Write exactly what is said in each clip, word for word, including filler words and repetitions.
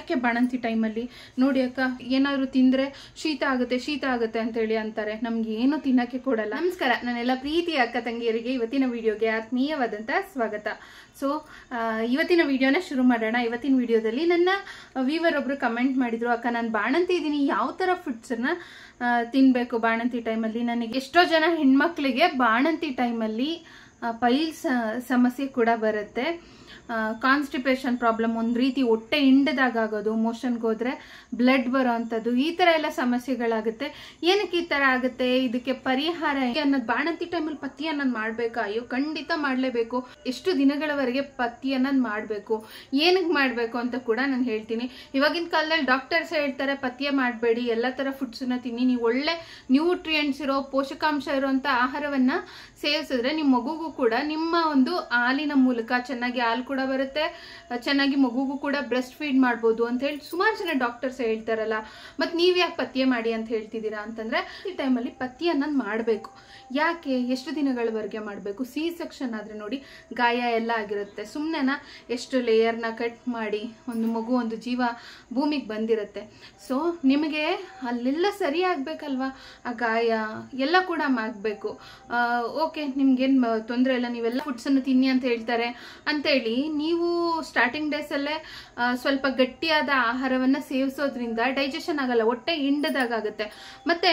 ಯಾಕೆ ಬಾಣಂತಿ ಟೈಮಲ್ಲಿ ನೋಡಿ ಅಕ್ಕ ಏನಾದರೂ ತಿಂದರೆ ಶೀತ ಆಗುತ್ತೆ ಶೀತ ಆಗುತ್ತೆ ಅಂತೇಳಿ ಅಂತಾರೆ, ನಮ್ಗೆ ಏನು ತಿನ್ನಕ್ಕೆ ಕೊಡಲ್ಲ. ನಮಸ್ಕಾರ ನನ್ನೆಲ್ಲ ಪ್ರೀತಿಯ ಅಕ್ಕ ತಂಗಿಯರಿಗೆ ಇವತ್ತಿನ ವಿಡಿಯೋಗೆ ಆತ್ಮೀಯವಾದಂಥ ಸ್ವಾಗತ. ಸೊ ಇವತ್ತಿನ ವಿಡಿಯೋನ ಶುರು ಮಾಡೋಣ. ಇವತ್ತಿನ ವಿಡಿಯೋದಲ್ಲಿ ನನ್ನ ವ್ಯೂವರ್ ಒಬ್ರು ಕಮೆಂಟ್ ಮಾಡಿದ್ರು, ಅಕ್ಕ ನಾನು ಬಾಣಂತಿ ಇದ್ದೀನಿ, ಯಾವ ಥರ ಫುಡ್ಸನ್ನು ತಿನ್ನಬೇಕು ಬಾಣಂತಿ ಟೈಮಲ್ಲಿ. ನನಗೆ ಎಷ್ಟೋ ಜನ ಹೆಣ್ಮಕ್ಳಿಗೆ ಬಾಣಂತಿ ಟೈಮಲ್ಲಿ ಪೈಲ್ಸ್ ಸಮಸ್ಯೆ ಕೂಡ ಬರುತ್ತೆ. ಕಾನ್ಸ್ಟಿಪೇಷನ್ ಪ್ರಾಬ್ಲಮ್, ಒಂದು ರೀತಿ ಹೊಟ್ಟೆ ಹಿಂಡದಾಗೋದು, ಮೋಷನ್ಗೆ ಹೋದ್ರೆ ಬ್ಲಡ್ ಬರೋ ಅಂಥದ್ದು, ಈ ಥರ ಎಲ್ಲ ಸಮಸ್ಯೆಗಳಾಗುತ್ತೆ. ಏನಕ್ಕೆ ಈ ಥರ ಆಗುತ್ತೆ, ಇದಕ್ಕೆ ಪರಿಹಾರ ಅನ್ನೋದು, ಬಾಣಂತಿ ಟೈಮಲ್ಲಿ ಪಥ್ಯ ಅನ್ನೋದು ಮಾಡಬೇಕಾ? ಅಯ್ಯೋ ಖಂಡಿತ ಮಾಡಲೇಬೇಕು. ಎಷ್ಟು ದಿನಗಳವರೆಗೆ ಪಥ್ಯ ಅನ್ನೋದು ಮಾಡಬೇಕು, ಏನಕ್ಕೆ ಮಾಡಬೇಕು ಅಂತ ಕೂಡ ನಾನು ಹೇಳ್ತೀನಿ. ಇವಾಗಿನ ಕಾಲದಲ್ಲಿ ಡಾಕ್ಟರ್ಸ್ ಹೇಳ್ತಾರೆ ಪಥ್ಯ ಮಾಡಬೇಡಿ, ಎಲ್ಲ ಥರ ಫುಡ್ಸನ್ನ ತಿನ್ನಿ, ನೀವು ಒಳ್ಳೆ ನ್ಯೂಟ್ರಿಯೆಂಟ್ಸ್ ಇರೋ ಪೋಷಕಾಂಶ ಇರೋಂಥ ಆಹಾರವನ್ನು ಸೇವಿಸಿದ್ರೆ ನಿಮ್ಮ ಮಗುಗೂ ಕೂಡ ನಿಮ್ಮ ಒಂದು ಹಾಲಿನ ಮೂಲಕ ಚೆನ್ನಾಗಿ ಹಾಲು ಕೂಡ ಬರುತ್ತೆ, ಚೆನ್ನಾಗಿ ಮಗುಗೂ ಕೂಡ ಬ್ರೆಸ್ಟ್ ಫೀಡ್ ಮಾಡ್ಬೋದು ಅಂತ ಹೇಳಿ ಸುಮಾರು ಜನ ಡಾಕ್ಟರ್ಸ್ ಹೇಳ್ತಾರಲ್ಲ. ಮತ್ತು ನೀವು ಯಾಕೆ ಪಥ್ಯ ಮಾಡಿ ಅಂತ ಹೇಳ್ತಿದ್ದೀರಾ ಅಂತಂದರೆ, ಈ ಟೈಮಲ್ಲಿ ಪಥ್ಯ ಅನ್ನೋದು ಮಾಡಬೇಕು. ಯಾಕೆ, ಎಷ್ಟು ದಿನಗಳವರೆಗೆ ಮಾಡಬೇಕು? ಸಿ ಸೆಕ್ಷನ್ ಆದರೆ ನೋಡಿ ಗಾಯ ಎಲ್ಲ ಆಗಿರುತ್ತೆ, ಸುಮ್ಮನೆನ ಎಷ್ಟು ಲೇಯರ್ನ ಕಟ್ ಮಾಡಿ ಒಂದು ಮಗು ಒಂದು ಜೀವ ಭೂಮಿಗೆ ಬಂದಿರುತ್ತೆ. ಸೊ ನಿಮಗೆ ಅಲ್ಲೆಲ್ಲ ಸರಿ ಆಗಬೇಕಲ್ವಾ, ಆ ಗಾಯ ಎಲ್ಲ ಕೂಡ ಆಗಬೇಕು. ಓಕೆ ನಿಮ್ಗೇನು ತೊಂದರೆ ಇಲ್ಲ, ನೀವೆಲ್ಲ ಫುಡ್ಸನ್ನು ತಿನ್ನಿ ಅಂತ ಹೇಳ್ತಾರೆ ಅಂತೇಳಿ ನೀವು ಸ್ಟಾರ್ಟಿಂಗ್ ಡೇಸಲ್ಲೇ ಸ್ವಲ್ಪ ಗಟ್ಟಿಯಾದ ಆಹಾರವನ್ನು ಸೇವಿಸೋದ್ರಿಂದ ಡೈಜೆಷನ್ ಆಗಲ್ಲ, ಹೊಟ್ಟೆ ಹಿಂಡದಾಗುತ್ತೆ. ಮತ್ತು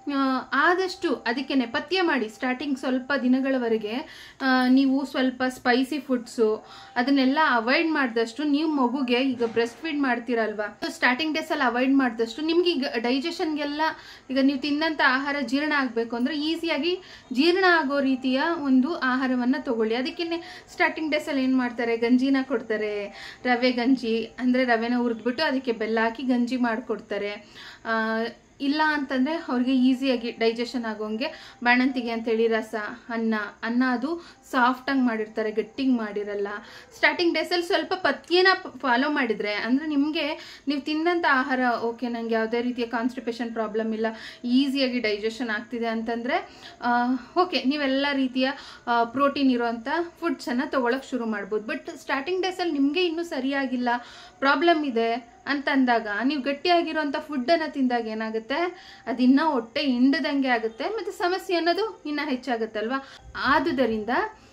ಆದಷ್ಟು ಅದಕ್ಕೆ ಪಥ್ಯ ಮಾಡಿ ಸ್ಟಾರ್ಟಿಂಗ್ ಸ್ವಲ್ಪ ದಿನಗಳವರೆಗೆ ನೀವು ಸ್ವಲ್ಪ ಸ್ಪೈಸಿ ಫುಡ್ಸು ಅದನ್ನೆಲ್ಲ ಅವಾಯ್ಡ್ ಮಾಡಿದಷ್ಟು ನೀವು ಮಗುಗೆ, ಈಗ ಬ್ರೆಸ್ಟ್ ಫೀಡ್ ಮಾಡ್ತೀರಲ್ವಾ, ಸ್ಟಾರ್ಟಿಂಗ್ ಡೇಸಲ್ಲಿ ಅವಾಯ್ಡ್ ಮಾಡಿದಷ್ಟು ನಿಮ್ಗೆ ಈಗ ಡೈಜೆಷನ್ಗೆಲ್ಲ, ಈಗ ನೀವು ತಿನ್ನಂಥ ಆಹಾರ ಜೀರ್ಣ ಆಗಬೇಕು ಅಂದರೆ ಈಸಿಯಾಗಿ ಜೀರ್ಣ ಆಗೋ ರೀತಿಯ ಒಂದು ಆಹಾರವನ್ನು ತಗೊಳ್ಳಿ. ಅದಕ್ಕೆ ಸ್ಟಾರ್ಟಿಂಗ್ ಡೇಸಲ್ಲಿ ಏನು ಮಾಡ್ತಾರೆ, ಗಂಜಿನ ಕೊಡ್ತಾರೆ, ರವೆ ಗಂಜಿ ಅಂದರೆ ರವೆನ ಹುರಿದ್ಬಿಟ್ಟು ಅದಕ್ಕೆ ಬೆಲ್ಲ ಹಾಕಿ ಗಂಜಿ ಮಾಡಿಕೊಡ್ತಾರೆ. ಇಲ್ಲ ಅಂತಂದರೆ ಅವ್ರಿಗೆ ಈಸಿಯಾಗಿ ಡೈಜೆಷನ್ ಆಗೋಂಗೆ ಬಾಣಂತಿಗೆ ಅಂತೇಳಿ ರಸ, ಅನ್ನ ಅನ್ನ ಅದು ಸಾಫ್ಟಾಗಿ ಮಾಡಿರ್ತಾರೆ, ಗಟ್ಟಿಗೆ ಮಾಡಿರಲ್ಲ. ಸ್ಟಾರ್ಟಿಂಗ್ ಡೇಸಲ್ಲಿ ಸ್ವಲ್ಪ ಪಥ್ಯನ ಫಾಲೋ ಮಾಡಿದರೆ ಅಂದರೆ ನಿಮಗೆ ನೀವು ತಿಂದಂಥ ಆಹಾರ, ಓಕೆ ನನಗೆ ಯಾವುದೇ ರೀತಿಯ ಕಾನ್ಸ್ಟಿಪೇಷನ್ ಪ್ರಾಬ್ಲಮ್ ಇಲ್ಲ, ಈಸಿಯಾಗಿ ಡೈಜೆಷನ್ ಆಗ್ತಿದೆ ಅಂತಂದರೆ ಓಕೆ ನೀವೆಲ್ಲ ರೀತಿಯ ಪ್ರೋಟೀನ್ ಇರೋವಂಥ ಫುಡ್ಸನ್ನು ತೊಗೊಳಕ್ಕೆ ಶುರು ಮಾಡ್ಬೋದು. ಬಟ್ ಸ್ಟಾರ್ಟಿಂಗ್ ಡೇಸಲ್ಲಿ ನಿಮಗೆ ಇನ್ನೂ ಸರಿಯಾಗಿಲ್ಲ, ಪ್ರಾಬ್ಲಮ್ ಇದೆ ಅಂತಂದಾಗ ನೀವು ಗಟ್ಟಿಯಾಗಿರೋಂಥ ಫುಡ್ಡನ್ನು ತಿಂದಾಗ ಏನಾಗುತ್ತೆ, ಅದಿನ್ನೂ ಹೊಟ್ಟೆ ಹಿಂಡದಂಗೆ ಆಗುತ್ತೆ ಮತ್ತು ಸಮಸ್ಯೆ ಅನ್ನೋದು ಇನ್ನೂ ಹೆಚ್ಚಾಗುತ್ತಲ್ವ. ಆದುದರಿಂದ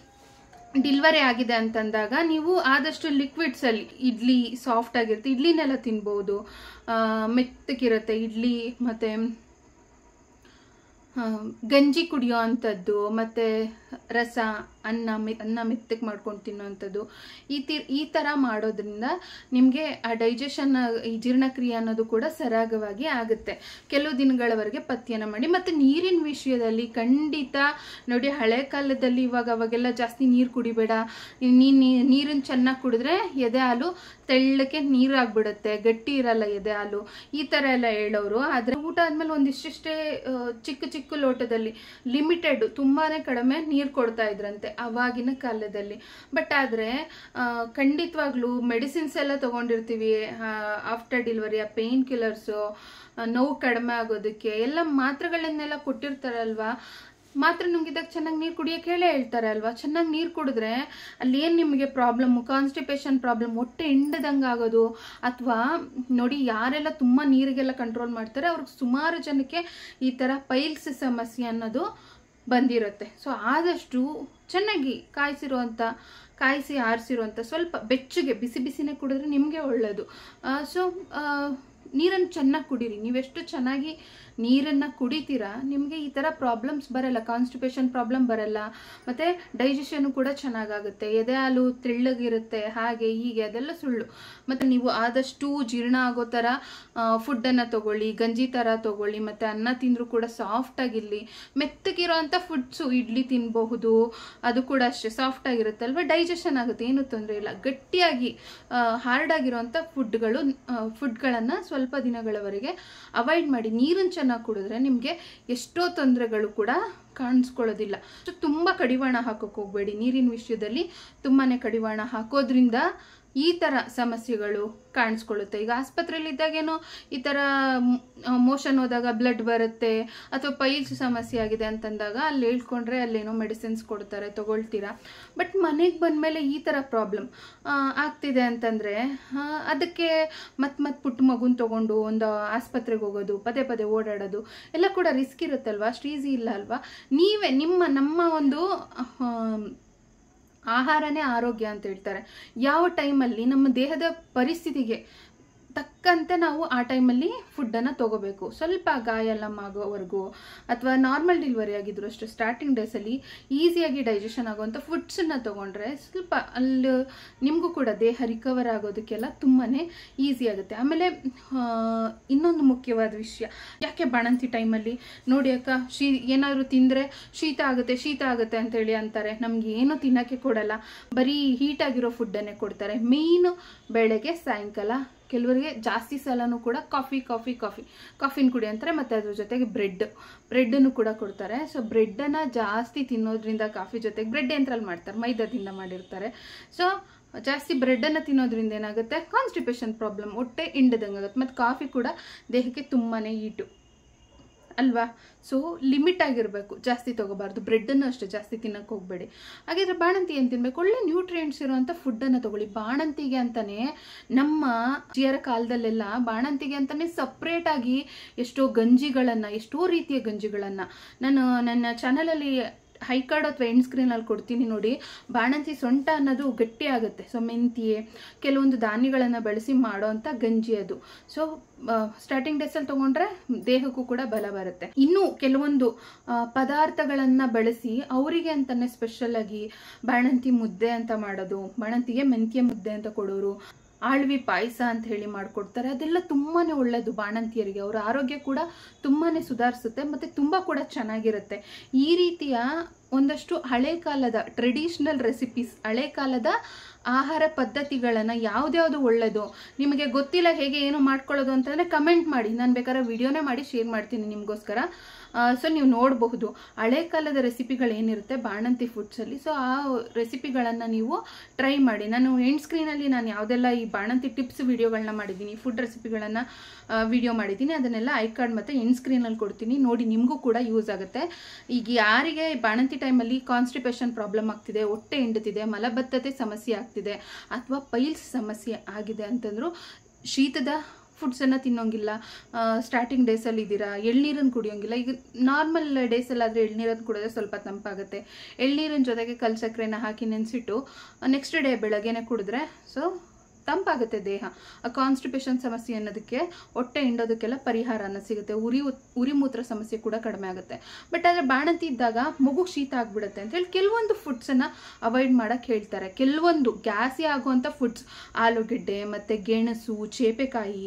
ಡಿಲಿವರಿ ಆಗಿದೆ ಅಂತಂದಾಗ ನೀವು ಆದಷ್ಟು ಲಿಕ್ವಿಡ್ಸಲ್ಲಿ, ಇಡ್ಲಿ ಸಾಫ್ಟ್ ಆಗಿರುತ್ತೆ, ಇಡ್ಲಿನೆಲ್ಲ ತಿನ್ಬೋದು, ಮೆತ್ತಗಿರುತ್ತೆ ಇಡ್ಲಿ, ಮತ್ತು ಗಂಜಿ ಕುಡಿಯೋ ಅಂಥದ್ದು, ಮತ್ತು ರಸ, ಅನ್ನ ಮೆ ಅನ್ನ ಮೆತ್ತಗೆ ಮಾಡ್ಕೊಂಡು ತಿನ್ನೋವಂಥದ್ದು, ಈ ತಿ ಈ ಥರ ಮಾಡೋದ್ರಿಂದ ನಿಮಗೆ ಆ ಡೈಜೆಷನ್, ಈ ಜೀರ್ಣಕ್ರಿಯೆ ಅನ್ನೋದು ಕೂಡ ಸರಾಗವಾಗಿ ಆಗುತ್ತೆ. ಕೆಲವು ದಿನಗಳವರೆಗೆ ಪಥ್ಯನ ಮಾಡಿ. ಮತ್ತು ನೀರಿನ ವಿಷಯದಲ್ಲಿ ಖಂಡಿತ ನೋಡಿ, ಹಳೆ ಕಾಲದಲ್ಲಿ ಇವಾಗ ಅವಾಗೆಲ್ಲ ಜಾಸ್ತಿ ನೀರು ಕುಡಿಬೇಡ, ನೀನು ನೀರನ್ನು ಚೆನ್ನಾಗಿ ಕುಡಿದ್ರೆ ಎದೆ ಹಾಲು ತೆಳ್ಳಕ್ಕೆ ನೀರಾಗ್ಬಿಡುತ್ತೆ, ಗಟ್ಟಿ ಇರಲ್ಲ ಎದೆ ಹಾಲು, ಈ ಥರ ಎಲ್ಲ ಹೇಳೋರು. ಆದರೆ ಊಟ ಆದಮೇಲೆ ಒಂದಿಷ್ಟೇ ಚಿಕ್ಕ ಚಿಕ್ಕ ಲೋಟದಲ್ಲಿ ಲಿಮಿಟೆಡ್, ತುಂಬಾ ಕಡಿಮೆ ನೀರು ಕೊಡ್ತಾ ಇದ್ರಂತೆ ಅವಾಗಿನ ಕಾಲದಲ್ಲಿ. ಬಟ್ ಆದರೆ ಖಂಡಿತವಾಗ್ಲೂ ಮೆಡಿಸಿನ್ಸ್ ಎಲ್ಲ ತೊಗೊಂಡಿರ್ತೀವಿ ಆಫ್ಟರ್ ಡೆಲಿವರಿ, ಆ ಪೇನ್ ಕಿಲ್ಲರ್ಸು, ನೋವು ಕಡಿಮೆ ಆಗೋದಕ್ಕೆ ಎಲ್ಲ ಮಾತ್ರೆಗಳನ್ನೆಲ್ಲ ಕೊಟ್ಟಿರ್ತಾರಲ್ವಾ. ಮಾತ್ರ ನುಂಗಿದಾಗ ಚೆನ್ನಾಗಿ ನೀರು ಕುಡಿಯೋಕೆ ಹೇಳೇ ಹೇಳ್ತಾರೆ ಅಲ್ವಾ. ಚೆನ್ನಾಗಿ ನೀರು ಕುಡಿದ್ರೆ ಅಲ್ಲೇನು ನಿಮಗೆ ಪ್ರಾಬ್ಲಮ್ಮು, ಕಾನ್ಸ್ಟಿಪೇಷನ್ ಪ್ರಾಬ್ಲಮ್, ಹೊಟ್ಟೆ ಹಿಂಡದಂಗೆ ಆಗೋದು, ಅಥವಾ ನೋಡಿ ಯಾರೆಲ್ಲ ತುಂಬ ನೀರಿಗೆಲ್ಲ ಕಂಟ್ರೋಲ್ ಮಾಡ್ತಾರೆ ಅವ್ರಿಗೆ ಸುಮಾರು ಜನಕ್ಕೆ ಈ ಥರ ಪೈಲ್ಸ್ ಸಮಸ್ಯೆ ಅನ್ನೋದು ಬಂದಿರುತ್ತೆ. ಸೊ ಆದಷ್ಟು ಚೆನ್ನಾಗಿ ಕಾಯಿಸಿರುವಂಥ, ಕಾಯಿಸಿ ಆರಿಸಿರುವಂಥ ಸ್ವಲ್ಪ ಬೆಚ್ಚಗೆ ಬಿಸಿ ಬಿಸಿನೇ ಕುಡಿದ್ರೆ ನಿಮಗೆ ಒಳ್ಳೆಯದು. ಸೊ ನೀರನ್ನು ಚೆನ್ನಾಗಿ ಕುಡೀರಿ. ನೀವೆಷ್ಟು ಚೆನ್ನಾಗಿ ನೀರನ್ನು ಕುಡಿತೀರಾ ನಿಮಗೆ ಈ ಥರ ಪ್ರಾಬ್ಲಮ್ಸ್ ಬರಲ್ಲ, ಕಾನ್ಸ್ಟಿಪೇಷನ್ ಪ್ರಾಬ್ಲಮ್ ಬರಲ್ಲ, ಮತ್ತು ಡೈಜೆಷನು ಕೂಡ ಚೆನ್ನಾಗಾಗುತ್ತೆ, ಎದೆ ಹಾಲು ತೆಳ್ಳಗಿರುತ್ತೆ, ಹಾಗೆ ಹೀಗೆ ಅದೆಲ್ಲ ಸುಳ್ಳು. ಮತ್ತು ನೀವು ಆದಷ್ಟು ಜೀರ್ಣ ಆಗೋ ಥರ ಫುಡ್ಡನ್ನು ತೊಗೊಳ್ಳಿ, ಗಂಜಿ ಥರ ತೊಗೊಳ್ಳಿ, ಮತ್ತು ಅನ್ನ ತಿಂದರೂ ಕೂಡ ಸಾಫ್ಟಾಗಿರಲಿ. ಮೆತ್ತಗಿರೋ ಅಂಥ ಫುಡ್ಸು, ಇಡ್ಲಿ ತಿನ್ನಬಹುದು, ಅದು ಕೂಡ ಅಷ್ಟೇ ಸಾಫ್ಟಾಗಿರುತ್ತಲ್ವ, ಡೈಜೆಷನ್ ಆಗುತ್ತೆ, ಏನೂ ತೊಂದರೆ ಇಲ್ಲ. ಗಟ್ಟಿಯಾಗಿ ಹಾರ್ಡಾಗಿರೋಂಥ ಫುಡ್ಗಳು ಫುಡ್ಗಳನ್ನು ಸ್ವಲ್ಪ ದಿನಗಳವರೆಗೆ ಅವಾಯ್ಡ್ ಮಾಡಿ. ನೀರನ್ನು ಚೆನ್ನಾಗಿ ಕುಡಿದ್ರೆ ನಿಮಗೆ ಎಷ್ಟೋ ತೊಂದರೆಗಳು ಕೂಡ ಕಾಣಿಸ್ಕೊಳ್ಳೋದಿಲ್ಲ. ತುಂಬ ಕಡಿವಾಣ ಹಾಕೋಕೆ ಹೋಗಬೇಡಿ ನೀರಿನ ವಿಷಯದಲ್ಲಿ. ತುಂಬಾ ಕಡಿವಾಣ ಹಾಕೋದ್ರಿಂದ ಈ ಥರ ಸಮಸ್ಯೆಗಳು ಕಾಣಿಸ್ಕೊಳ್ಳುತ್ತೆ. ಈಗ ಆಸ್ಪತ್ರೆಯಲ್ಲಿ ಇದ್ದಾಗೇನೋ ಈ ಥರ ಮೋಷನ್ ಹೋದಾಗ ಬ್ಲಡ್ ಬರುತ್ತೆ ಅಥವಾ ಪೈಲ್ಸ್ ಸಮಸ್ಯೆ ಆಗಿದೆ ಅಂತಂದಾಗ ಅಲ್ಲಿ ಹೇಳ್ಕೊಂಡ್ರೆ ಅಲ್ಲೇನೋ ಮೆಡಿಸಿನ್ಸ್ ಕೊಡ್ತಾರೆ, ತಗೊಳ್ತೀರಾ. ಬಟ್ ಮನೆಗೆ ಬಂದಮೇಲೆ ಈ ಥರ ಪ್ರಾಬ್ಲಮ್ ಆಗ್ತಿದೆ ಅಂತಂದರೆ ಅದಕ್ಕೆ ಮತ್ತೆ ಮತ್ತೆ ಪುಟ್ಟ ಮಗುನ ತೊಗೊಂಡು ಒಂದು ಆಸ್ಪತ್ರೆಗೆ ಹೋಗೋದು, ಪದೇ ಪದೇ ಓಡಾಡೋದು ಎಲ್ಲ ಕೂಡ ರಿಸ್ಕ್ ಇರುತ್ತಲ್ವ, ಅಷ್ಟು ಈಸಿ ಇಲ್ಲ ಅಲ್ವಾ. ನೀವೇ ನಿಮ್ಮ ನಮ್ಮ ಒಂದು ಆಹಾರನೇ ಆರೋಗ್ಯ ಅಂತ ಹೇಳ್ತಾರೆ. ಯಾವ ಟೈಮಲ್ಲಿ ನಮ್ಮ ದೇಹದ ಪರಿಸ್ಥಿತಿಗೆ ತಕ್ಕಂತೆ ನಾವು ಆ ಟೈಮಲ್ಲಿ ಫುಡ್ಡನ್ನು ತೊಗೋಬೇಕು. ಸ್ವಲ್ಪ ಗಾಯ ಎಲ್ಲ ಆಗೋವರೆಗೂ ಅಥವಾ ನಾರ್ಮಲ್ ಡೆಲಿವರಿ ಆಗಿದ್ರು ಅಷ್ಟೇ ಸ್ಟಾರ್ಟಿಂಗ್ ಡೇಸಲ್ಲಿ ಈಸಿಯಾಗಿ ಡೈಜೆಷನ್ ಆಗುವಂಥ ಫುಡ್ಸನ್ನು ತೊಗೊಂಡ್ರೆ ಸ್ವಲ್ಪ ಅಲ್ಲಿ ನಿಮಗೂ ಕೂಡ ದೇಹ ರಿಕವರ್ ಆಗೋದಕ್ಕೆಲ್ಲ ತುಂಬಾ ಈಸಿ ಆಗುತ್ತೆ. ಆಮೇಲೆ ಇನ್ನೊಂದು ಮುಖ್ಯವಾದ ವಿಷಯ, ಯಾಕೆ ಬಾಣಂತಿ ಟೈಮಲ್ಲಿ ನೋಡಿ ಅಕ್ಕ ಶೀ ಏನಾದರೂ ತಿಂದರೆ ಶೀತ ಆಗುತ್ತೆ ಶೀತ ಆಗುತ್ತೆ ಅಂತೇಳಿ ಅಂತಾರೆ. ನಮ್ಗೆ ಏನು ತಿನ್ನೋಕ್ಕೆ ಕೊಡಲ್ಲ, ಬರೀ ಹೀಟಾಗಿರೋ ಫುಡ್ಡನ್ನೇ ಕೊಡ್ತಾರೆ. ಮೇಯ್ನು ಬೆಳಗ್ಗೆ ಸಾಯಂಕಾಲ ಕೆಲವರಿಗೆ ಜಾಸ್ತಿ ಸಲನೂ ಕೂಡ ಕಾಫಿ ಕಾಫಿ ಕಾಫಿ ಕಾಫಿನ ಕುಡಿ ಅಂತಾರೆ. ಮತ್ತು ಅದ್ರ ಜೊತೆಗೆ ಬ್ರೆಡ್ ಬ್ರೆಡ್ಡನ್ನು ಕೂಡ ಕೊಡ್ತಾರೆ. ಸೊ ಬ್ರೆಡ್ಡನ್ನು ಜಾಸ್ತಿ ತಿನ್ನೋದ್ರಿಂದ, ಕಾಫಿ ಜೊತೆಗೆ ಬ್ರೆಡ್ ಯಂತ್ರಲ್ಲಿ ಮಾಡ್ತಾರೆ, ಮೈದಾದಿಂದ ಮಾಡಿರ್ತಾರೆ. ಸೊ ಜಾಸ್ತಿ ಬ್ರೆಡ್ಡನ್ನು ತಿನ್ನೋದ್ರಿಂದ ಏನಾಗುತ್ತೆ, ಕಾನ್ಸ್ಟಿಪೇಷನ್ ಪ್ರಾಬ್ಲಮ್, ಹೊಟ್ಟೆ ಹಿಂಡದಂಗೆ ಆಗುತ್ತೆ. ಮತ್ತು ಕಾಫಿ ಕೂಡ ದೇಹಕ್ಕೆ ತುಂಬಾ ಹೀಟು ಅಲ್ವಾ. ಸೊ ಲಿಮಿಟ್ ಆಗಿರಬೇಕು, ಜಾಸ್ತಿ ತೊಗೋಬಾರ್ದು. ಬ್ರೆಡ್ಡನ್ನು ಅಷ್ಟೇ ಜಾಸ್ತಿ ತಿನ್ನಕ್ಕೆ ಹೋಗಬೇಡಿ. ಹಾಗಿದ್ರೆ ಬಾಣಂತಿ ಏನು ತಿನ್ನಬೇಕು, ಒಳ್ಳೆ ನ್ಯೂಟ್ರಿಯೆಂಟ್ಸ್ ಇರುವಂಥ ಫುಡ್ಡನ್ನು ತೊಗೊಳ್ಳಿ. ಬಾಣಂತಿಗೆ ಅಂತಲೇ ನಮ್ಮ ಜಿಯರ ಕಾಲದಲ್ಲೆಲ್ಲ ಬಾಣಂತಿಗೆ ಅಂತಲೇ ಸಪ್ರೇಟಾಗಿ ಎಷ್ಟೋ ಗಂಜಿಗಳನ್ನು, ಎಷ್ಟೋ ರೀತಿಯ ಗಂಜಿಗಳನ್ನು ನಾನು ನನ್ನ ಚಾನಲಲ್ಲಿ ಹೈ ಕಾರ್ಡ್ ಅಥವಾ ಎಂಡ್ ಸ್ಕ್ರೀನಲ್ಲಿ ಕೊಡ್ತೀನಿ ನೋಡಿ. ಬಾಣಂತಿ ಸೊಂಟ ಅನ್ನೋದು ಗಟ್ಟಿ ಆಗುತ್ತೆ. ಸೊ ಮೆಂತ್ಯೆ ಕೆಲವೊಂದು ಧಾನ್ಯಗಳನ್ನು ಬಳಸಿ ಮಾಡೋವಂಥ ಗಂಜಿ ಅದು. ಸೊ ಸ್ಟಾರ್ಟಿಂಗ್ ಡೇಸಲ್ಲಿ ತೊಗೊಂಡ್ರೆ ದೇಹಕ್ಕೂ ಕೂಡ ಬಲ ಬರುತ್ತೆ. ಇನ್ನು ಕೆಲವೊಂದು ಪದಾರ್ಥಗಳನ್ನು ಬಳಸಿ ಅವರಿಗೆ ಅಂತಲೇ ಸ್ಪೆಷಲಾಗಿ ಬಾಣಂತಿ ಮುದ್ದೆ ಅಂತ ಮಾಡೋದು, ಬಾಣಂತಿಗೆ ಮೆಂತ್ಯ ಮುದ್ದೆ ಅಂತ ಕೊಡೋರು, ಆಳ್ವಿ ಪಾಯಸ ಅಂತ ಹೇಳಿ ಮಾಡಿಕೊಡ್ತಾರೆ. ಅದೆಲ್ಲ ತುಂಬಾ ಒಳ್ಳೆಯದು ಬಾಣಂತಿಯರಿಗೆ. ಅವರ ಆರೋಗ್ಯ ಕೂಡ ತುಂಬಾ ಸುಧಾರಿಸುತ್ತೆ ಮತ್ತು ತುಂಬ ಕೂಡ ಚೆನ್ನಾಗಿರುತ್ತೆ. ಈ ರೀತಿಯ ಒಂದಷ್ಟು ಹಳೆ ಕಾಲದ ಟ್ರೆಡಿಷ್ನಲ್ ರೆಸಿಪೀಸ್, ಹಳೆ ಕಾಲದ ಆಹಾರ ಪದ್ಧತಿಗಳನ್ನು ಯಾವ್ದ್ಯಾವುದು ಒಳ್ಳೆಯದು ನಿಮಗೆ ಗೊತ್ತಿಲ್ಲ, ಹೇಗೆ ಏನು ಮಾಡ್ಕೊಳ್ಳೋದು ಅಂತಂದರೆ ಕಮೆಂಟ್ ಮಾಡಿ. ನಾನು ಬೇಕಾದ್ರೆ ವಿಡಿಯೋನೇ ಮಾಡಿ ಶೇರ್ ಮಾಡ್ತೀನಿ ನಿಮಗೋಸ್ಕರ. ಸೊ ನೀವು ನೋಡಬಹುದು ಹಳೆ ಕಾಲದ ರೆಸಿಪಿಗಳೇನಿರುತ್ತೆ ಬಾಣಂತಿ ಫುಡ್ಸಲ್ಲಿ. ಸೊ ಆ ರೆಸಿಪಿಗಳನ್ನು ನೀವು ಟ್ರೈ ಮಾಡಿ. ನಾನು ಎಂಡ್ ಸ್ಕ್ರೀನಲ್ಲಿ ನಾನು ಯಾವುದೆಲ್ಲ ಈ ಬಾಣಂತಿ ಟಿಪ್ಸ್ ವಿಡಿಯೋಗಳನ್ನ ಮಾಡಿದ್ದೀನಿ, ಫುಡ್ ರೆಸಿಪಿಗಳನ್ನು ವಿಡಿಯೋ ಮಾಡಿದ್ದೀನಿ, ಅದನ್ನೆಲ್ಲ ಐ ಕಾರ್ಡ್ ಮತ್ತು ಎಂಡ್ ಸ್ಕ್ರೀನಲ್ಲಿ ಕೊಡ್ತೀನಿ ನೋಡಿ. ನಿಮಗೂ ಕೂಡ ಯೂಸ್ ಆಗುತ್ತೆ. ಈಗ ಯಾರಿಗೆ ಬಾಣಂತಿ ಟೈಮಲ್ಲಿ ಕಾನ್ಸ್ಟಿಪೇಷನ್ ಪ್ರಾಬ್ಲಮ್ ಆಗ್ತಿದೆ, ಹೊಟ್ಟೆ ಹಿಂಡುತ್ತಿದೆ, ಮಲಬದ್ಧತೆ ಸಮಸ್ಯೆ ಆಗ್ತಿದೆ ಅಥವಾ ಪೈಲ್ಸ್ ಸಮಸ್ಯೆ ಆಗಿದೆ ಅಂತಂದ್ರು ಶೀತದ ಫುಡ್ಸನ್ನು ತಿನ್ನೋಂಗಿಲ್ಲ, ಸ್ಟಾರ್ಟಿಂಗ್ ಡೇಸಲ್ಲಿ ಇದ್ದೀರಾ, ಎಳ್ನೀರನ್ನು ಕುಡಿಯೋಂಗಿಲ್ಲ. ಈಗ ನಾರ್ಮಲ್ ಡೇಸಲ್ಲಾದರೆ ಎಳ್ನೀರನ್ನು ಕುಡಿದ್ರೆ ಸ್ವಲ್ಪ ತಂಪಾಗುತ್ತೆ. ಎಳ್ನೀರಿನ ಜೊತೆಗೆ ಕಲ್ ಸಕ್ಕರೆನ ಹಾಕಿ ನೆನೆಸಿಟ್ಟು ನೆಕ್ಸ್ಟ್ ಡೇ ಬೆಳಗ್ಗೆನೆ ಕುಡಿದ್ರೆ ಸೊ ತಂಪಾಗುತ್ತೆ ದೇಹ. ಆ ಕಾನ್ಸ್ಟಿಪೇಷನ್ ಸಮಸ್ಯೆ ಅನ್ನೋದಕ್ಕೆ, ಹೊಟ್ಟೆ ಹಿಂಡೋದಕ್ಕೆಲ್ಲ ಪರಿಹಾರನ ಸಿಗುತ್ತೆ. ಉರಿ ಉರಿ ಮೂತ್ರ ಸಮಸ್ಯೆ ಕೂಡ ಕಡಿಮೆ ಆಗುತ್ತೆ. ಬಟ್ ಆದರೆ ಬಾಣಂತಿ ಇದ್ದಾಗ ಮಗು ಶೀತ ಆಗಿಬಿಡುತ್ತೆ ಅಂತೇಳಿ ಕೆಲವೊಂದು ಫುಡ್ಸನ್ನು ಅವಾಯ್ಡ್ ಮಾಡೋಕ್ಕೆ ಹೇಳ್ತಾರೆ. ಕೆಲವೊಂದು ಗ್ಯಾಸಿ ಆಗುವಂಥ ಫುಡ್ಸ್, ಆಲೂಗೆಡ್ಡೆ ಮತ್ತು ಗೆಣಸು, ಚೇಪೆಕಾಯಿ,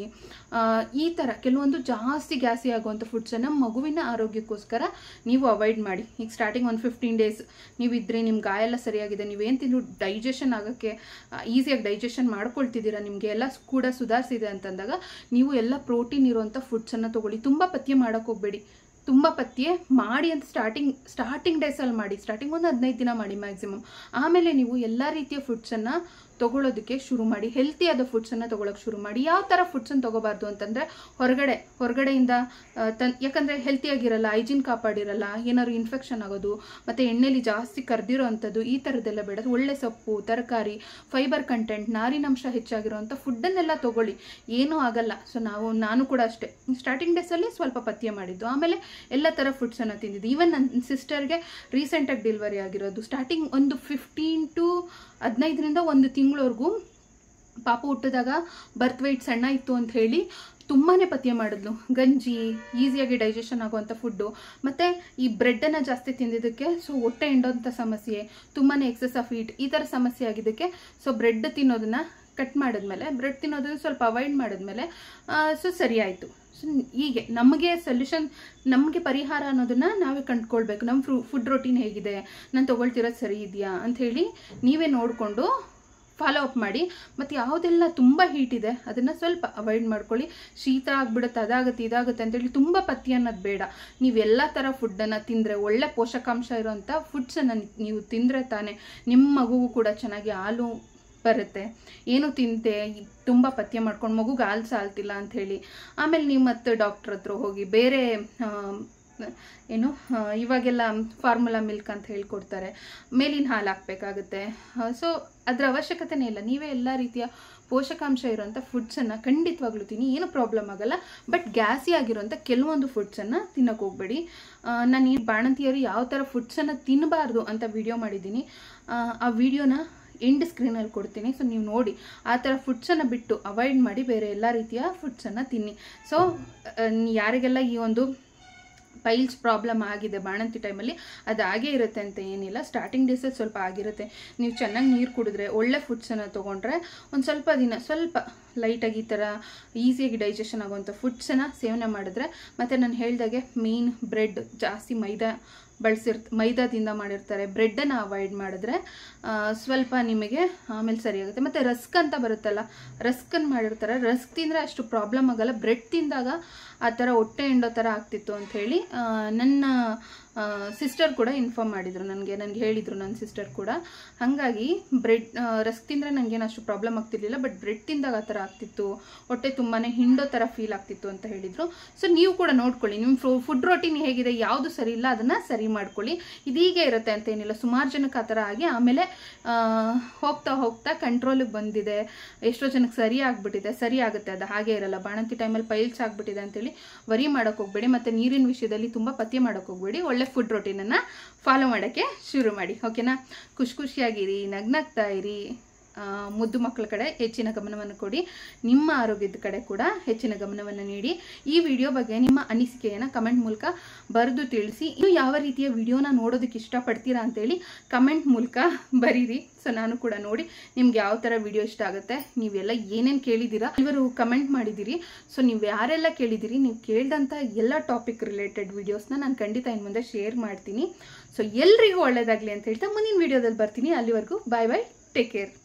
ಈ ಥರ ಕೆಲವೊಂದು ಜಾಸ್ತಿ ಗ್ಯಾಸಿ ಆಗುವಂಥ ಫುಡ್ಸನ್ನು ಮಗುವಿನ ಆರೋಗ್ಯಕ್ಕೋಸ್ಕರ ನೀವು ಅವಾಯ್ಡ್ ಮಾಡಿ. ಈಗ ಸ್ಟಾರ್ಟಿಂಗ್ ಒಂದು ಫಿಫ್ಟೀನ್ ಡೇಸ್ ನೀವಿದ್ರೆ ನಿಮ್ಮ ಗಾಯ ಎಲ್ಲ ಸರಿಯಾಗಿದೆ, ನೀವೇನು ತಿಂದು ಡೈಜೆಷನ್ ಆಗೋಕ್ಕೆ ಈಸಿಯಾಗಿ ಡೈಜೆಷನ್ ಮಾಡ್ಕೊಳ್ತಿದ್ದೀರಾ, ನಿಮಗೆ ಎಲ್ಲ ಕೂಡ ಸುಧಾರಿಸಿದೆ ಅಂತಂದಾಗ ನೀವು ಎಲ್ಲ ಪ್ರೋಟೀನ್ ಇರುವಂಥ ಫುಡ್ಸನ್ನು ತೊಗೊಳ್ಳಿ. ತುಂಬ ಪಥ್ಯ ಮಾಡೋಕ್ಕೆ ಹೋಗಬೇಡಿ. ತುಂಬ ಪಥ್ಯ ಮಾಡಿ ಅಂತ ಸ್ಟಾರ್ಟಿಂಗ್ ಸ್ಟಾರ್ಟಿಂಗ್ ಡೇಸಲ್ಲಿ ಮಾಡಿ. ಸ್ಟಾರ್ಟಿಂಗ್ ಒಂದು ಹದಿನೈದು ದಿನ ಮಾಡಿ ಮ್ಯಾಕ್ಸಿಮಮ್. ಆಮೇಲೆ ನೀವು ಎಲ್ಲ ರೀತಿಯ ಫುಡ್ಸನ್ನು ತೊಗೊಳೋದಕ್ಕೆ ಶುರು ಮಾಡಿ. ಹೆಲ್ತಿಯಾದ ಫುಡ್ಸನ್ನು ತೊಗೊಳಕ್ಕೆ ಶುರು ಮಾಡಿ. ಯಾವ ಥರ ಫುಡ್ಸನ್ನು ತೊಗೋಬಾರ್ದು ಅಂತಂದರೆ ಹೊರಗಡೆ ಹೊರಗಡೆಯಿಂದ ತನ್ ಯಾಕಂದರೆ ಹೆಲ್ತಿಯಾಗಿರಲ್ಲ, ಹೈಜೀನ್ ಕಾಪಾಡಿರಲ್ಲ, ಏನಾದ್ರು ಇನ್ಫೆಕ್ಷನ್ ಆಗೋದು, ಮತ್ತು ಎಣ್ಣೆಲಿ ಜಾಸ್ತಿ ಕರೆದಿರೋ ಅಂಥದ್ದು ಈ ಥರದ್ದೆಲ್ಲ ಬೇಡ. ಒಳ್ಳೆ ಸೊಪ್ಪು, ತರಕಾರಿ, ಫೈಬರ್ ಕಂಟೆಂಟ್, ನಾರಿನಂಶ ಹೆಚ್ಚಾಗಿರೋವಂಥ ಫುಡ್ಡನ್ನೆಲ್ಲ ತೊಗೊಳ್ಳಿ, ಏನೂ ಆಗಲ್ಲ. ಸೊ ನಾವು ನಾನು ಕೂಡ ಅಷ್ಟೇ ಸ್ಟಾರ್ಟಿಂಗ್ ಡೇಸಲ್ಲಿ ಸ್ವಲ್ಪ ಪಥ್ಯ ಮಾಡಿದ್ದು, ಆಮೇಲೆ ಎಲ್ಲ ಥರ ಫುಡ್ಸನ್ನು ತಿಂದಿದ್ದು. ಈವನ್ ನನ್ನ ಸಿಸ್ಟರ್ಗೆ ರೀಸೆಂಟಾಗಿ ಡೆಲಿವರಿ ಆಗಿರೋದು, ಸ್ಟಾರ್ಟಿಂಗ್ ಒಂದು ಫಿಫ್ಟೀನ್ ಟು ಹದಿನೈದರಿಂದ ಒಂದು ತಿಂಗಳವರೆಗೂ ಪಾಪು ಹುಟ್ಟಿದಾಗ ಬರ್ತ್ ವೆಯ್ಟ್ ಸಣ್ಣ ಇತ್ತು ಅಂತ ಹೇಳಿ ತುಂಬಾ ಪಥ್ಯ ಮಾಡಿದ್ಲು. ಗಂಜಿ, ಈಸಿಯಾಗಿ ಡೈಜೆಷನ್ ಆಗುವಂಥ ಫುಡ್ಡು, ಮತ್ತು ಈ ಬ್ರೆಡ್ಡನ್ನು ಜಾಸ್ತಿ ತಿಂದಿದ್ದಕ್ಕೆ ಸೊ ಹೊಟ್ಟೆ ಹಿಂಡೋಂಥ ಸಮಸ್ಯೆ, ತುಂಬಾ ಎಕ್ಸೆಸ್ ಆಫ್ ಹೀಟ್ ಈ ಥರ ಸಮಸ್ಯೆ ಆಗಿದ್ದಕ್ಕೆ ಸೊ ಬ್ರೆಡ್ ತಿನ್ನೋದನ್ನು ಕಟ್ ಮಾಡಿದ್ಮೇಲೆ, ಬ್ರೆಡ್ ತಿನ್ನೋದನ್ನು ಸ್ವಲ್ಪ ಅವಾಯ್ಡ್ ಮಾಡಿದ್ಮೇಲೆ ಸೊ ಸರಿ ಆಯಿತು. ಸೊ ಹೀಗೆ ನಮಗೆ ಸೊಲ್ಯೂಷನ್, ನಮಗೆ ಪರಿಹಾರ ಅನ್ನೋದನ್ನು ನಾವೇ ಕಂಡುಕೊಳ್ಬೇಕು. ನಮ್ಮ ಫ್ರೂ ಫುಡ್ ರೊಟೀನ್ ಹೇಗಿದೆ, ನಾನು ತೊಗೊಳ್ತಿರೋದು ಸರಿ ಇದೆಯಾ ಅಂಥೇಳಿ ನೀವೇ ನೋಡಿಕೊಂಡು ಫಾಲೋ ಅಪ್ ಮಾಡಿ. ಮತ್ತು ಯಾವುದೆಲ್ಲ ತುಂಬ ಹೀಟ್ ಇದೆ ಅದನ್ನು ಸ್ವಲ್ಪ ಅವಾಯ್ಡ್ ಮಾಡ್ಕೊಳ್ಳಿ. ಶೀತ ಆಗಿಬಿಡುತ್ತೆ, ಅದಾಗುತ್ತೆ ಇದಾಗುತ್ತೆ ಅಂತೇಳಿ ತುಂಬ ಪಥ್ಯ ಅನ್ನೋದು ಬೇಡ. ನೀವೆಲ್ಲ ಥರ ಫುಡ್ಡನ್ನು ತಿಂದರೆ, ಒಳ್ಳೆ ಪೋಷಕಾಂಶ ಇರೋವಂಥ ಫುಡ್ಸನ್ನು ನೀವು ತಿಂದರೆ ತಾನೇ ನಿಮ್ಮ ಮಗುವು ಕೂಡ ಚೆನ್ನಾಗಿ ಹಾಲು ಬರುತ್ತೆ. ಏನು ತಿಂತೆ ತುಂಬ ಪಥ್ಯ ಮಾಡ್ಕೊಂಡು ಮಗುಗೆ ಹಾಲು ಸಾಲ್ತಿಲ್ಲ ಅಂಥೇಳಿ ಆಮೇಲೆ ನೀವು ಮತ್ತೆ ಡಾಕ್ಟ್ರ್ ಹತ್ರ ಹೋಗಿ ಬೇರೆ ಏನು ಇವಾಗೆಲ್ಲ ಫಾರ್ಮುಲಾ ಮಿಲ್ಕ್ ಅಂತ ಹೇಳ್ಕೊಡ್ತಾರೆ, ಮೇಲಿನ ಹಾಲು ಹಾಕಬೇಕಾಗುತ್ತೆ. ಸೊ ಅದರ ಅವಶ್ಯಕತೆನೇ ಇಲ್ಲ. ನೀವೇ ಎಲ್ಲ ರೀತಿಯ ಪೋಷಕಾಂಶ ಇರೋಂಥ ಫುಡ್ಸನ್ನು ಖಂಡಿತವಾಗ್ಲೂ ತಿನ್ನಿ, ಏನು ಪ್ರಾಬ್ಲಮ್ ಆಗಲ್ಲ. ಬಟ್ ಗ್ಯಾಸಿ ಆಗಿರೋಂಥ ಕೆಲವೊಂದು ಫುಡ್ಸನ್ನು ತಿನ್ನೋಕೆ ಹೋಗಬೇಡಿ. ನಾನು ಈ ಬಾಣಂತಿಯರು ಯಾವ ಥರ ಫುಡ್ಸನ್ನು ತಿನ್ನಬಾರ್ದು ಅಂತ ವಿಡಿಯೋ ಮಾಡಿದ್ದೀನಿ. ಆ ವಿಡಿಯೋನ ಎಂಡ್ ಸ್ಕ್ರೀನಲ್ಲಿ ಕೊಡ್ತೀನಿ, ಸೊ ನೀವು ನೋಡಿ ಆ ಥರ ಫುಡ್ಸನ್ನು ಬಿಟ್ಟು ಅವಾಯ್ಡ್ ಮಾಡಿ ಬೇರೆ ಎಲ್ಲ ರೀತಿಯ ಫುಡ್ಸನ್ನು ತಿನ್ನಿ. ಸೊ ಯಾರಿಗೆಲ್ಲ ಈ ಒಂದು ಪೈಲ್ಸ್ ಪ್ರಾಬ್ಲಮ್ ಆಗಿದೆ ಬಾಣಂತಿ ಟೈಮಲ್ಲಿ, ಅದು ಆಗೇ ಇರುತ್ತೆ ಅಂತ ಏನಿಲ್ಲ. ಸ್ಟಾರ್ಟಿಂಗ್ ಡೇಸಲ್ಲಿ ಸ್ವಲ್ಪ ಆಗಿರುತ್ತೆ. ನೀವು ಚೆನ್ನಾಗಿ ನೀರು ಕುಡಿದ್ರೆ, ಒಳ್ಳೆ ಫುಡ್ಸನ್ನು ತೊಗೊಂಡ್ರೆ ಒಂದು ಸ್ವಲ್ಪ ದಿನ ಸ್ವಲ್ಪ ಲೈಟಾಗಿ ಈ ಥರ ಈಸಿಯಾಗಿ ಡೈಜೆಷನ್ ಆಗುವಂಥ ಫುಡ್ಸನ್ನು ಸೇವನೆ ಮಾಡಿದ್ರೆ, ಮತ್ತು ನಾನು ಹೇಳ್ದಾಗೆ ಮೇನ್ ಬ್ರೆಡ್ ಜಾಸ್ತಿ ಮೈದಾ ಬಳಸಿರ್ ಮೈದಾದಿಂದ ಮಾಡಿರ್ತಾರೆ, ಬ್ರೆಡ್ಡನ್ನು ಅವಾಯ್ಡ್ ಮಾಡಿದ್ರೆ ಸ್ವಲ್ಪ ನಿಮಗೆ ಆಮೇಲೆ ಸರಿಯಾಗುತ್ತೆ. ಮತ್ತು ರಸ್ಕ್ ಅಂತ ಬರುತ್ತಲ್ಲ, ರಸ್ಕನ್ನು ಮಾಡಿರ್ತಾರೆ, ರಸ್ಕ್ ತಿಂದರೆ ಅಷ್ಟು ಪ್ರಾಬ್ಲಮ್ ಆಗಲ್ಲ. ಬ್ರೆಡ್ ತಿಂದಾಗ ಆ ಥರ ಹೊಟ್ಟೆ ಎಂಡೋ ಥರ ಆಗ್ತಿತ್ತು ಅಂಥೇಳಿ ನನ್ನ ಸಿಸ್ಟರ್ ಕೂಡ ಇನ್ಫಾರ್ಮ್ ಮಾಡಿದರು ನನಗೆ ನನಗೆ ಹೇಳಿದರು ನನ್ನ ಸಿಸ್ಟರ್ ಕೂಡ. ಹಾಗಾಗಿ ಬ್ರೆಡ್ ರಸ್ಕ್ ತಿಂದರೆ ನನಗೇನು ಅಷ್ಟು ಪ್ರಾಬ್ಲಮ್ ಆಗ್ತಿರ್ಲಿಲ್ಲ, ಬಟ್ ಬ್ರೆಡ್ ತಿಂದಾಗ ಆ ಥರ ಆಗ್ತಿತ್ತು, ಹೊಟ್ಟೆ ತುಂಬಾ ಹಿಂಡೋ ಥರ ಫೀಲ್ ಆಗ್ತಿತ್ತು ಅಂತ ಹೇಳಿದರು. ಸೊ ನೀವು ಕೂಡ ನೋಡ್ಕೊಳ್ಳಿ, ನಿಮ್ಮ ಫುಡ್ ರೋಟೀನ್ ಹೇಗಿದೆ, ಯಾವುದು ಸರಿ ಇಲ್ಲ ಅದನ್ನು ಸರಿ ಮಾಡ್ಕೊಳ್ಳಿ. ಇದೀಗೆ ಇರುತ್ತೆ ಅಂತ ಏನಿಲ್ಲ, ಸುಮಾರು ಜನಕ್ಕೆ ಆ ಥರ ಆಗಿ ಆಮೇಲೆ ಹೋಗ್ತಾ ಹೋಗ್ತಾ ಕಂಟ್ರೋಲಿಗೆ ಬಂದಿದೆ, ಎಷ್ಟೋ ಜನಕ್ಕೆ ಸರಿ ಆಗಿಬಿಟ್ಟಿದೆ. ಸರಿ ಆಗುತ್ತೆ, ಅದು ಹಾಗೆ ಇರಲ್ಲ. ಬಾಣಂತಿ ಟೈಮಲ್ಲಿ ಪೈಲ್ಸ್ ಆಗಿಬಿಟ್ಟಿದೆ ಅಂತೇಳಿ ವರಿ ಮಾಡೋಕೆ ಹೋಗಬೇಡಿ. ಮತ್ತು ನೀರಿನ ವಿಷಯದಲ್ಲಿ ತುಂಬ ಪಥ್ಯ ಮಾಡೋಕೆ ಹೋಗಬೇಡಿ. ಒಳ್ಳೆ ಫುಡ್ ರೊಟೀನನ್ನು ಫಾಲೋ ಮಾಡೋಕ್ಕೆ ಶುರು ಮಾಡಿ, ಓಕೆನಾ? ಖುಷಿ ಖುಷಿಯಾಗಿರಿ, ನಗ್ನಗ್ತಾ ಇರಿ, ಮುದ್ದು ಮಕ್ಕಳ ಕಡೆ ಹೆಚ್ಚಿನ ಗಮನವನ್ನು ಕೊಡಿ, ನಿಮ್ಮ ಆರೋಗ್ಯದ ಕಡೆ ಕೂಡ ಹೆಚ್ಚಿನ ಗಮನವನ್ನು ನೀಡಿ. ಈ ವಿಡಿಯೋ ಬಗ್ಗೆ ನಿಮ್ಮ ಅನಿಸಿಕೆಯನ್ನು ಕಮೆಂಟ್ ಮೂಲಕ ಬರೆದು ತಿಳಿಸಿ. ಇನ್ನು ಯಾವ ರೀತಿಯ ವಿಡಿಯೋನ ನೋಡೋದಕ್ಕೆ ಇಷ್ಟಪಡ್ತೀರಾ ಅಂತೇಳಿ ಕಮೆಂಟ್ ಮೂಲಕ ಬರೀರಿ. ಸೊ ನಾನು ಕೂಡ ನೋಡಿ ನಿಮ್ಗೆ ಯಾವ ಥರ ವಿಡಿಯೋ ಇಷ್ಟ ಆಗುತ್ತೆ, ನೀವೆಲ್ಲ ಏನೇನು ಕೇಳಿದ್ದೀರಾ ಇವರು ಕಮೆಂಟ್ ಮಾಡಿದ್ದೀರಿ. ಸೊ ನೀವು ಯಾರೆಲ್ಲ ಕೇಳಿದ್ದೀರಿ, ನೀವು ಕೇಳಿದಂಥ ಎಲ್ಲ ಟಾಪಿಕ್ ರಿಲೇಟೆಡ್ ವಿಡಿಯೋಸ್ನ ನಾನು ಖಂಡಿತ ಇನ್ನು ಮುಂದೆ ಶೇರ್ ಮಾಡ್ತೀನಿ. ಸೊ ಎಲ್ರಿಗೂ ಒಳ್ಳೆಯದಾಗಲಿ ಅಂತ ಹೇಳ್ತಾ ಮುಂದಿನ ವಿಡಿಯೋದಲ್ಲಿ ಬರ್ತೀನಿ. ಅಲ್ಲಿವರೆಗೂ ಬಾಯ್ ಬಾಯ್, ಟೇಕ್ ಕೇರ್.